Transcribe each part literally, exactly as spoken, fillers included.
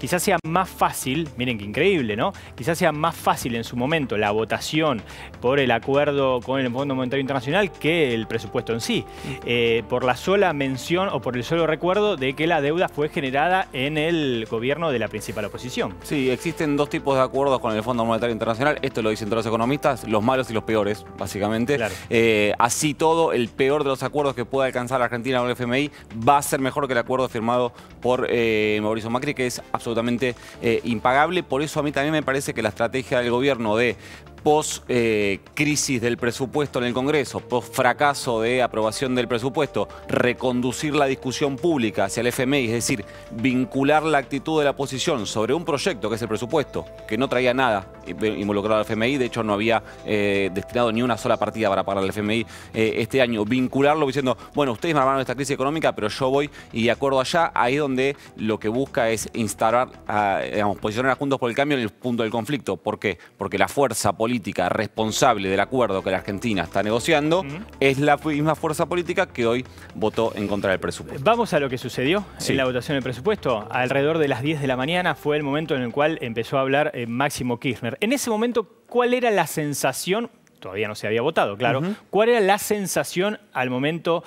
quizás sea más fácil, miren qué increíble, ¿no? Quizás sea más fácil en su momento la votación por el acuerdo con el Fondo Monetario Internacional que el presupuesto en sí, eh, por la sola mención o por el solo recuerdo de que la deuda fue generada en el gobierno de la principal oposición. Sí, existen dos tipos de acuerdos con el Fondo Monetario Internacional, esto lo dicen todos los economistas, los malos y los peores, básicamente. Claro. Eh, así todo, el peor de los acuerdos que pueda alcanzar la Argentina con el F M I va a ser mejor que el acuerdo firmado por eh, Mauricio Macri, que es absolutamente eh, impagable. Por eso a mí también me parece que la estrategia del gobierno de post-crisis eh, del presupuesto en el Congreso, post-fracaso de aprobación del presupuesto, reconducir la discusión pública hacia el F M I, es decir, vincular la actitud de la oposición sobre un proyecto que es el presupuesto, que no traía nada involucrado al F M I, de hecho no había eh, destinado ni una sola partida para pagar al F M I eh, este año, vincularlo diciendo, bueno, ustedes me armaron esta crisis económica, pero yo voy y de acuerdo allá, ahí donde lo que busca es instalar, a, digamos, posicionar a Juntos por el Cambio en el punto del conflicto. ¿Por qué? Porque la fuerza política política responsable del acuerdo que la Argentina está negociando, uh-huh. es la misma fuerza política que hoy votó en contra del presupuesto. Vamos a lo que sucedió sí. en la votación del presupuesto. Alrededor de las diez de la mañana fue el momento en el cual empezó a hablar eh, Máximo Kirchner. En ese momento, ¿cuál era la sensación? Todavía no se había votado, claro. Uh-huh. ¿Cuál era la sensación al momento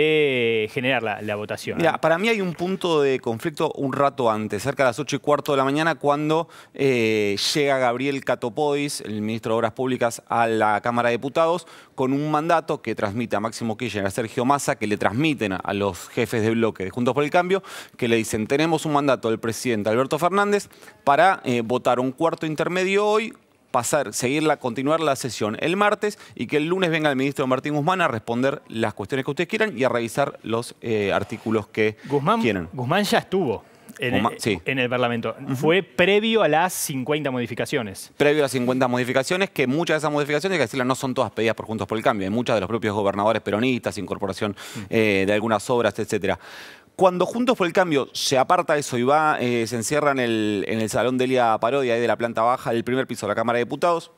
de generar la, la votación? Mira, para mí hay un punto de conflicto un rato antes, cerca de las ocho y cuarto de la mañana, cuando eh, llega Gabriel Catopodis, el ministro de Obras Públicas, a la Cámara de Diputados, con un mandato que transmite a Máximo Kirchner, a Sergio Massa, que le transmiten a los jefes de bloque de Juntos por el Cambio, que le dicen, tenemos un mandato del presidente Alberto Fernández para eh, votar un cuarto intermedio hoy, pasar, seguirla, continuar la sesión el martes y que el lunes venga el ministro Martín Guzmán a responder las cuestiones que ustedes quieran y a revisar los eh, artículos que Guzmán, quieran. Guzmán ya estuvo en, Guzmán, el, sí. en el Parlamento. Uh-huh. Fue previo a las cincuenta modificaciones. Previo a las cincuenta modificaciones, que muchas de esas modificaciones, hay que decirlo, no son todas pedidas por Juntos por el Cambio. Hay muchas de los propios gobernadores peronistas, incorporación uh-huh. eh, de algunas obras, etcétera. Cuando Juntos por el Cambio se aparta eso y va, eh, se encierra en el, en el salón Delia Parodia, ahí de la planta baja del primer piso de la Cámara de Diputados,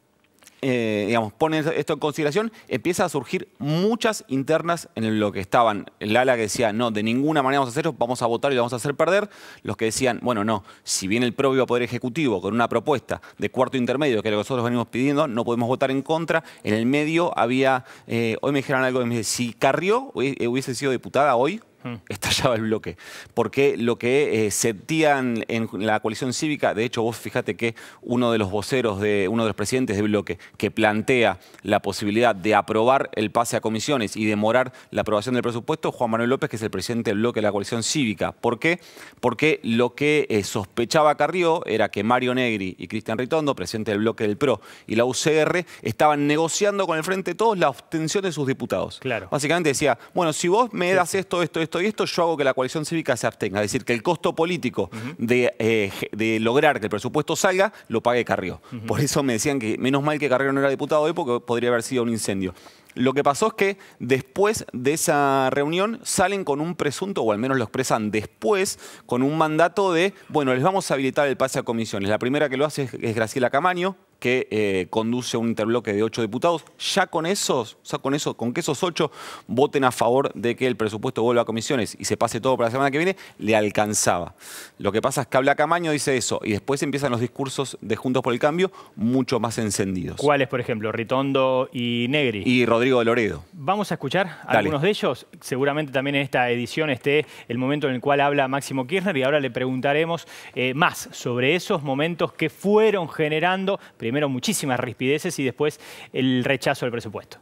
eh, digamos, ponen esto en consideración, empieza a surgir muchas internas en lo que estaban. El ala que decía, no, de ninguna manera vamos a hacerlo, vamos a votar y lo vamos a hacer perder. Los que decían, bueno, no, si viene el propio Poder Ejecutivo con una propuesta de cuarto intermedio, que es lo que nosotros venimos pidiendo, no podemos votar en contra. En el medio había, eh, hoy me dijeron algo, me dice, si Carrió hubiese sido diputada hoy, estallaba el bloque, porque lo que eh, sentían en la coalición cívica, de hecho vos fíjate que uno de los voceros, de uno de los presidentes del bloque, que plantea la posibilidad de aprobar el pase a comisiones y demorar la aprobación del presupuesto, Juan Manuel López, que es el presidente del bloque de la coalición cívica. ¿Por qué? Porque lo que eh, sospechaba Carrió era que Mario Negri y Cristian Ritondo, presidente del bloque del P R O y la U C R, estaban negociando con el Frente de Todos la obtención de sus diputados. Claro. Básicamente decía, bueno, si vos me das esto, esto, esto y esto, yo hago que la coalición cívica se abstenga. Es decir, que el costo político uh-huh. de, eh, de lograr que el presupuesto salga, lo pague Carrió. Uh-huh. Por eso me decían que menos mal que Carrió no era diputado hoy porque podría haber sido un incendio. Lo que pasó es que después de esa reunión salen con un presunto, o al menos lo expresan después, con un mandato de, bueno, les vamos a habilitar el pase a comisiones. La primera que lo hace es, es Graciela Camaño, que eh, conduce un interbloque de ocho diputados. Ya con esos, o sea, con eso, con que esos ocho voten a favor de que el presupuesto vuelva a comisiones y se pase todo para la semana que viene, le alcanzaba. Lo que pasa es que habla Camaño, dice eso, y después empiezan los discursos de Juntos por el Cambio mucho más encendidos. ¿Cuáles, por ejemplo? Ritondo y Negri. Y Rodrigo de Loredo. Vamos a escuchar Dale. algunos de ellos. Seguramente también en esta edición esté el momento en el cual habla Máximo Kirchner y ahora le preguntaremos eh, más sobre esos momentos que fueron generando primero muchísimas rispideces y después el rechazo al presupuesto.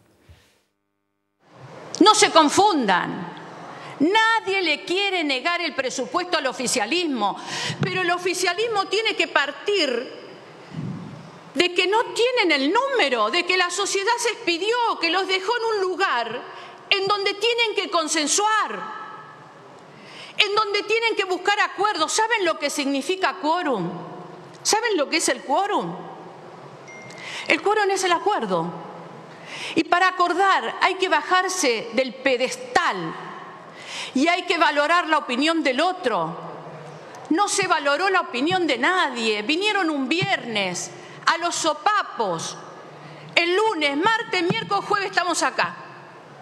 No se confundan. Nadie le quiere negar el presupuesto al oficialismo, pero el oficialismo tiene que partir de que no tienen el número, de que la sociedad se expidió, que los dejó en un lugar en donde tienen que consensuar, en donde tienen que buscar acuerdos. ¿Saben lo que significa quórum? ¿Saben lo que es el quórum? El quórum es el acuerdo. Y para acordar hay que bajarse del pedestal y hay que valorar la opinión del otro. No se valoró la opinión de nadie. Vinieron un viernes a los sopapos. El lunes, martes, miércoles, jueves estamos acá.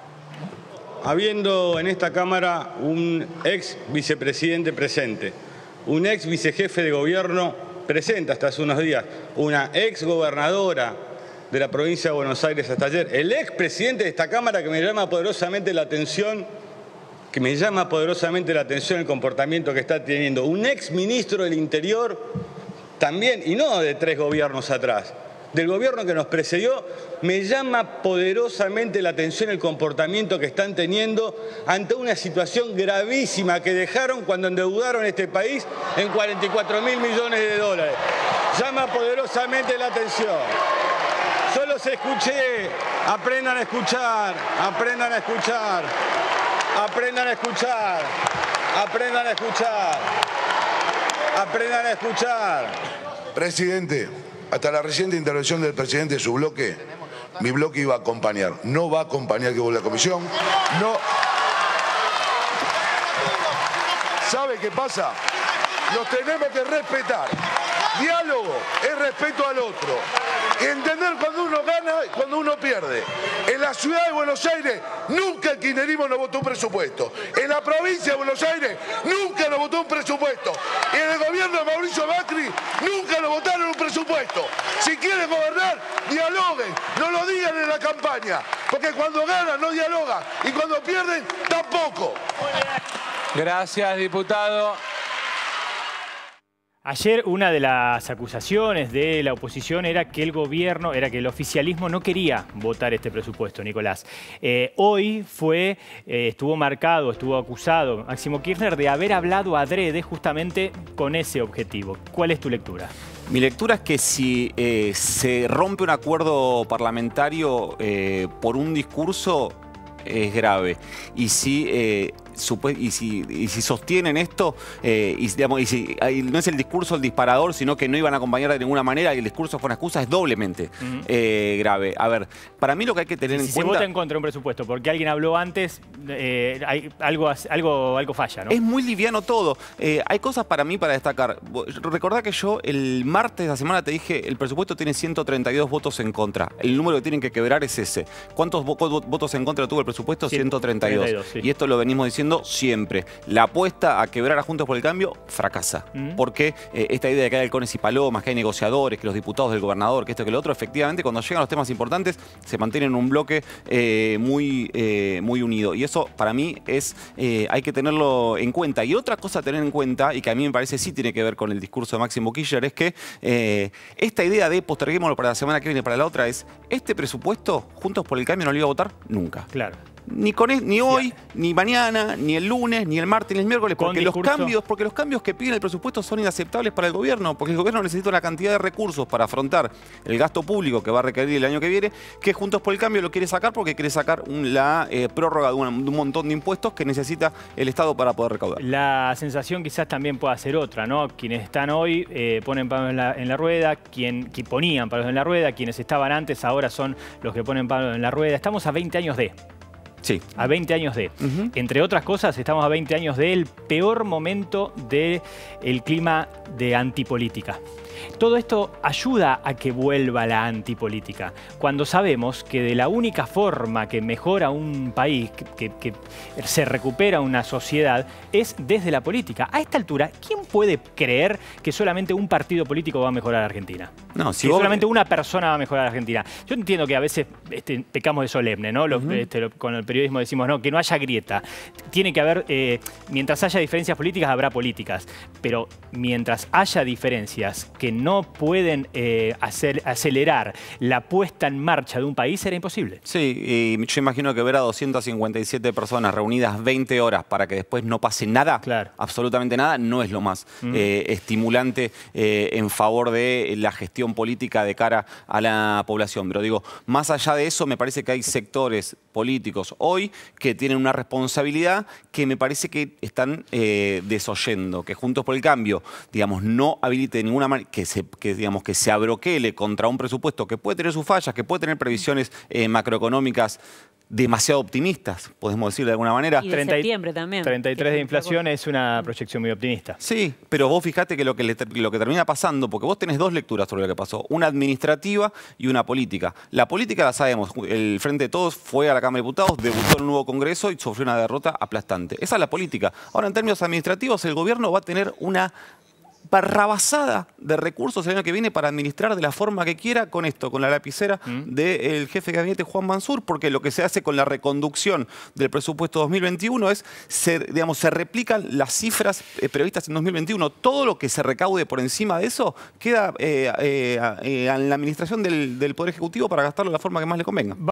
Habiendo en esta Cámara un ex vicepresidente presente, un ex vicejefe de gobierno presente hasta hace unos días, una ex gobernadora de la provincia de Buenos Aires hasta ayer, el ex presidente de esta Cámara que me llama poderosamente la atención, que me llama poderosamente la atención el comportamiento que está teniendo, un ex ministro del Interior también, y no de tres gobiernos atrás, del gobierno que nos precedió, me llama poderosamente la atención el comportamiento que están teniendo ante una situación gravísima que dejaron cuando endeudaron este país en cuarenta y cuatro mil millones de dólares. Llama poderosamente la atención. Solo se escuché, aprendan a escuchar, aprendan a escuchar, aprendan a escuchar, aprendan a escuchar, aprendan a escuchar. Presidente, hasta la reciente intervención del presidente de su bloque, mi bloque iba a acompañar. No va a acompañar que vuelva a la comisión. No. ¿Sabe qué pasa? Los tenemos que respetar. Diálogo es respeto al otro. Entender cuando uno gana y cuando uno pierde. En la ciudad de Buenos Aires nunca el kirchnerismo nos votó un presupuesto. En la provincia de Buenos Aires nunca nos votó un presupuesto. Y en el gobierno de Mauricio Macri nunca nos votaron un presupuesto. Si quieren gobernar, dialoguen. No lo digan en la campaña. Porque cuando ganan no dialogan. Y cuando pierden, tampoco. Gracias, diputado. Ayer una de las acusaciones de la oposición era que el gobierno, era que el oficialismo no quería votar este presupuesto, Nicolás. Eh, hoy fue, eh, estuvo marcado, estuvo acusado Máximo Kirchner de haber hablado adrede justamente con ese objetivo. ¿Cuál es tu lectura? Mi lectura es que si eh, se rompe un acuerdo parlamentario eh, por un discurso, es grave. Y si... Eh, Y si, y si sostienen esto, eh, y, digamos, y si y no es el discurso el disparador, sino que no iban a acompañar de ninguna manera y el discurso fue una excusa, es doblemente uh-huh. eh, grave. A ver, para mí lo que hay que tener si en se cuenta... vota en contra de un presupuesto porque alguien habló antes, eh, hay, algo, algo, algo falla, ¿no? Es muy liviano todo. Eh, hay cosas para mí para destacar. Recordá que yo el martes de la semana te dije el presupuesto tiene ciento treinta y dos votos en contra. El número que tienen que quebrar es ese. ¿Cuántos vo votos en contra tuvo el presupuesto? ciento treinta y dos. Sí. Y esto lo venimos diciendo siempre. La apuesta a quebrar a Juntos por el Cambio fracasa. Mm. Porque eh, esta idea de que hay halcones y palomas, que hay negociadores, que los diputados del gobernador, que esto, que lo otro, efectivamente, cuando llegan los temas importantes, se mantienen en un bloque eh, muy, eh, muy unido. Y eso, para mí, es eh, hay que tenerlo en cuenta. Y otra cosa a tener en cuenta, y que a mí me parece sí tiene que ver con el discurso de Máximo Kirchner, es que eh, esta idea de posterguémoslo para la semana que viene para la otra es, este presupuesto, Juntos por el Cambio no lo iba a votar nunca. Claro. Ni, con, ni hoy, sí. ni mañana, ni el lunes, ni el martes, ni el miércoles, porque los, cambios, porque los cambios que piden el presupuesto son inaceptables para el gobierno, porque el gobierno necesita una cantidad de recursos para afrontar el gasto público que va a requerir el año que viene, que Juntos por el Cambio lo quiere sacar porque quiere sacar un, la eh, prórroga de, una, de un montón de impuestos que necesita el Estado para poder recaudar. La sensación quizás también pueda ser otra, ¿no? Quienes están hoy eh, ponen palos en la, en la rueda, quien, quien ponían palos en la rueda, quienes estaban antes ahora son los que ponen palos en la rueda. Estamos a veinte años de... Sí. A veinte años de. Uh-huh. Entre otras cosas, estamos a veinte años del peor momento del clima de antipolítica. Todo esto ayuda a que vuelva la antipolítica, cuando sabemos que de la única forma que mejora un país, que, que, que se recupera una sociedad, es desde la política. A esta altura, ¿quién puede creer que solamente un partido político va a mejorar a Argentina? No, si que vos... solamente una persona va a mejorar a Argentina. Yo entiendo que a veces este, pecamos de solemne, ¿no? Los, uh-huh. este, lo, con el periodismo decimos, no, que no haya grieta. Tiene que haber, eh, mientras haya diferencias políticas, habrá políticas. Pero mientras haya diferencias que no pueden eh, hacer, acelerar la puesta en marcha de un país, será imposible. Sí, y yo imagino que ver a doscientas cincuenta y siete personas reunidas veinte horas para que después no pase nada, claro. absolutamente nada, no es lo más mm. eh, estimulante eh, en favor de la gestión política de cara a la población. Pero digo, más allá de eso, me parece que hay sectores políticos hoy que tienen una responsabilidad que me parece que están eh, desoyendo, que Juntos por el Cambio, digamos, no habilite ninguna manera, que se, que, digamos, que se abroquele contra un presupuesto que puede tener sus fallas, que puede tener previsiones eh, macroeconómicas demasiado optimistas, podemos decir de alguna manera. Y de septiembre también. treinta y tres de inflación es una proyección muy optimista. Sí, pero vos fijate que lo que, le, lo que termina pasando, porque vos tenés dos lecturas sobre lo que pasó, una administrativa y una política. La política la sabemos, el Frente de Todos fue a la Cámara de Diputados, debutó en un nuevo Congreso y sufrió una derrota aplastante. Esa es la política. Ahora, en términos administrativos, el gobierno va a tener una barrabasada de recursos el año que viene para administrar de la forma que quiera con esto, con la lapicera mm. del jefe de gabinete Juan Mansur, porque lo que se hace con la reconducción del presupuesto dos mil veintiuno es, se, digamos, se replican las cifras eh, previstas en dos mil veintiuno. Todo lo que se recaude por encima de eso queda eh, eh, eh, en la administración del, del Poder Ejecutivo para gastarlo de la forma que más le convenga.